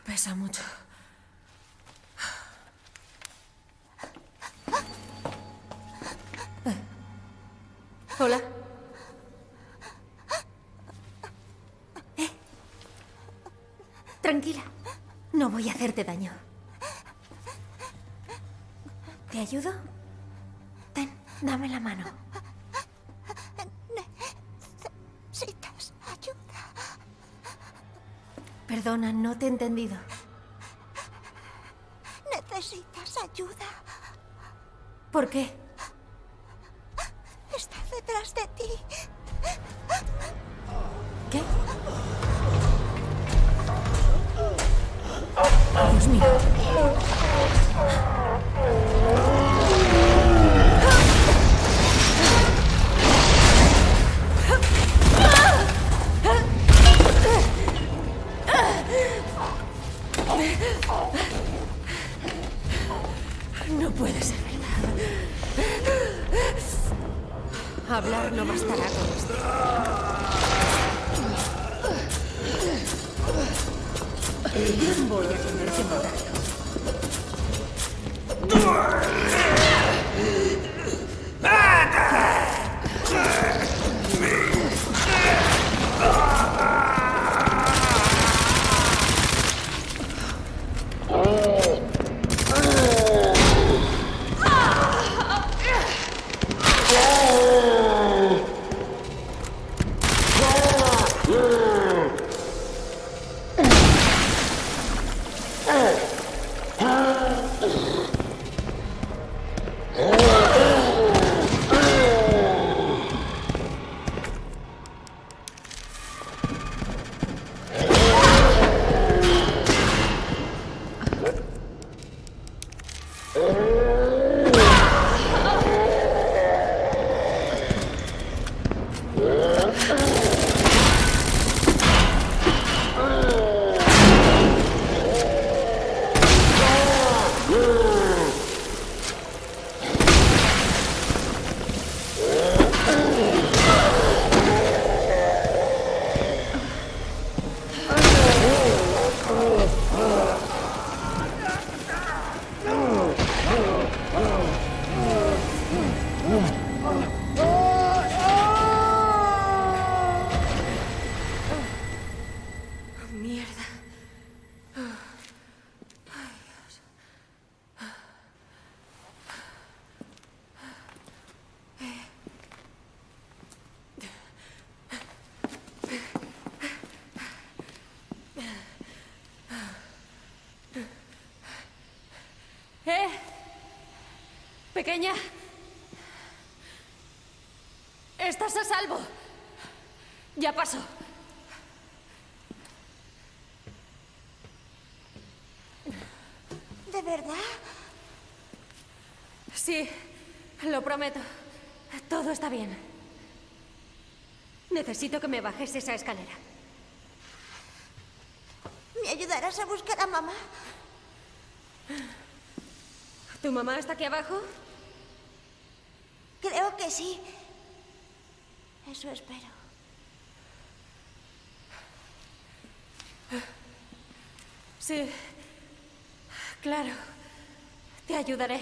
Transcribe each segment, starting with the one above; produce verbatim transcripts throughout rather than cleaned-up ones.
Pesa mucho. Eh. Hola. Eh. Tranquila. No voy a hacerte daño. ¿Te ayudo? Ten, dame la mano. Necesitas ayuda. Perdona, no te he entendido. Necesitas ayuda. ¿Por qué? Está detrás de ti. ¿Qué? Dios mío. No puede ser verdad. Hablar no bastará con esto. Voy a tener que matarlo. ¿Eh? Pequeña. Estás a salvo. Ya pasó. ¿De verdad? Sí, lo prometo. Todo está bien. Necesito que me bajes esa escalera. ¿Me ayudarás a buscar a mamá? ¿Tu mamá está aquí abajo? Creo que sí. Eso espero. Sí. Claro. Te ayudaré.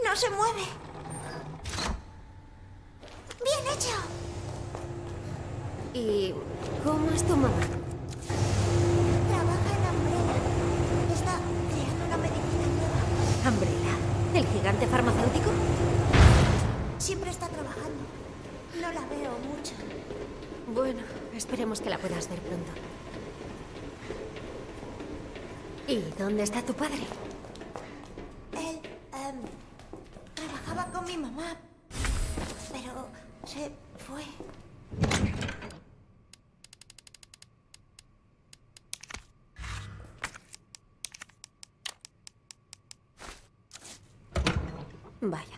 No se mueve. Bien hecho. ¿Y cómo es tu mamá? Trabaja en Umbrella. Está creando una medicina nueva. ¿Umbrella? ¿El gigante farmacéutico? Siempre está trabajando. No la veo mucho. Bueno, esperemos que la puedas ver pronto. ¿Y dónde está tu padre? Él em, trabajaba con mi mamá, pero se fue. Vaya.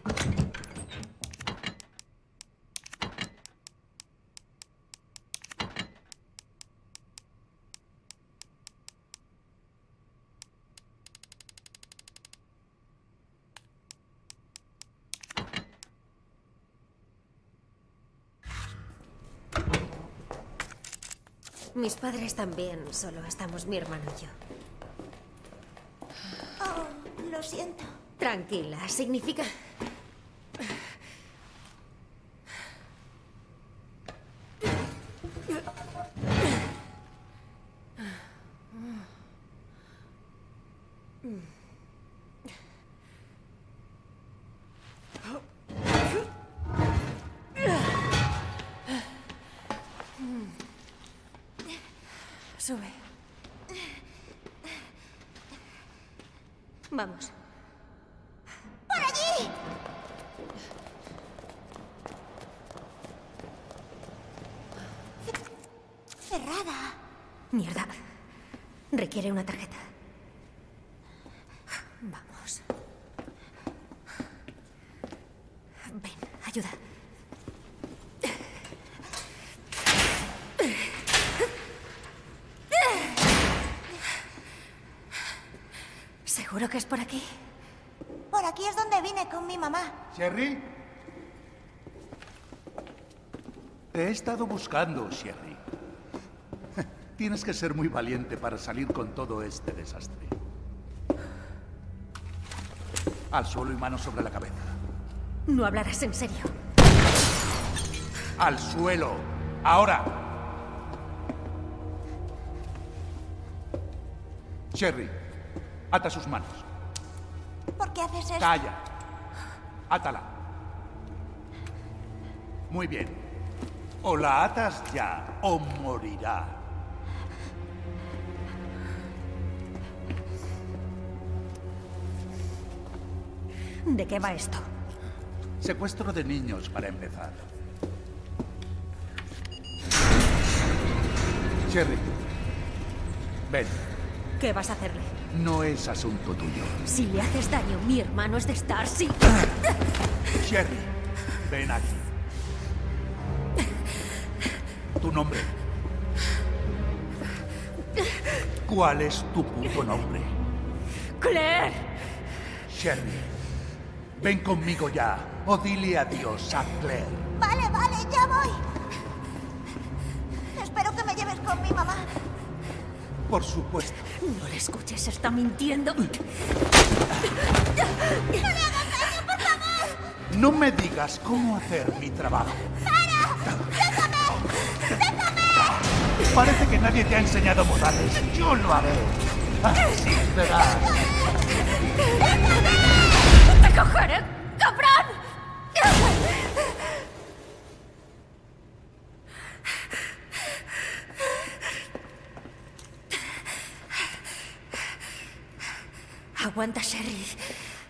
Mis padres también, solo estamos mi hermano y yo. Oh, lo siento. Tranquila, significa... Sube. Vamos. ¡Por allí! Cerrada. Mierda. Requiere una tarjeta. Vamos. Ven, ayuda. ¿Seguro que es por aquí? Por aquí es donde vine con mi mamá. ¿Sherry? Te he estado buscando, Sherry. Tienes que ser muy valiente para salir con todo este desastre. Al suelo y manos sobre la cabeza. No hablarás en serio. ¡Al suelo! ¡Ahora! Sherry, ata sus manos. ¿Por qué haces esto? Calla. Átala. Muy bien. O la atas ya, o morirá. ¿De qué va esto? Secuestro de niños, para empezar. Sherry, ven. ¿Qué vas a hacerle? No es asunto tuyo. Si le haces daño, mi hermano es de Starcy. Sherry, ven aquí. ¿Tu nombre? ¿Cuál es tu puto nombre? ¡Claire! Sherry, ven conmigo ya, o dile adiós a Claire. Vale, vale, ya voy. Espero que me lleves con mi mamá. Por supuesto. No le escuches, está mintiendo. ¡No le hagas daño, por favor! No me digas cómo hacer mi trabajo. ¡Para! ¡Déjame! ¡Déjame! Parece que nadie te ha enseñado modales. Yo lo haré. Así verás. ¡Te cogeré, cabrón! Aguanta, Sherry.